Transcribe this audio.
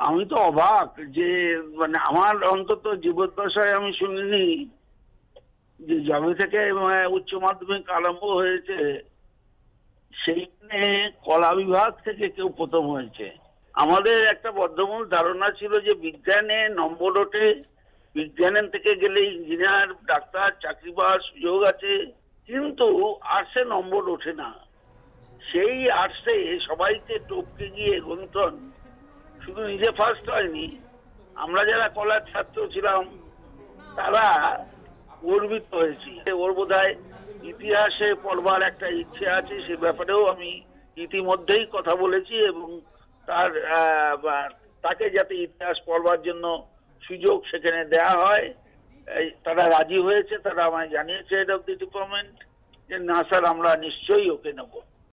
আমি তো অবাক যে মানে আমার অন্তত জীবদ্দশায় আমি শুনিনি যে যবে থেকে উচ্চ মাধ্যমিক আরম্ভ হয়েছে সেইখানে কলা বিভাগ থেকে কেউ প্রথম হয়েছে। আমাদের একটা বদ্ধমূল ধারণা ছিল যে বিজ্ঞানে নম্বর ওঠে, বিজ্ঞানের থেকে গেলে ইঞ্জিনিয়ার ডাক্তার চাকরি পাওয়ার সুযোগ আছে, কিন্তু আর্টসে নম্বর ওঠে না। সেই আর্টসে সবাইকে টপকে গিয়ে গ্রন্থন শুধু নিজে ফার্স্ট হয়নি, আমরা যারা কলার ছাত্র ছিলাম তারা গর্বিত হয়েছি। ওর বোধহয় ইতিহাসে পড়বার একটা ইচ্ছে আছে, সে ব্যাপারেও আমি ইতিমধ্যেই কথা বলেছি এবং তাকে যাতে ইতিহাস পড়বার জন্য সুযোগ সেখানে দেয়া হয় তারা রাজি হয়েছে। তারা আমায় জানিয়েছে হেড অফ দি ডিপার্টমেন্ট যে না স্যার, আমরা নিশ্চয়ই ওকে নেব।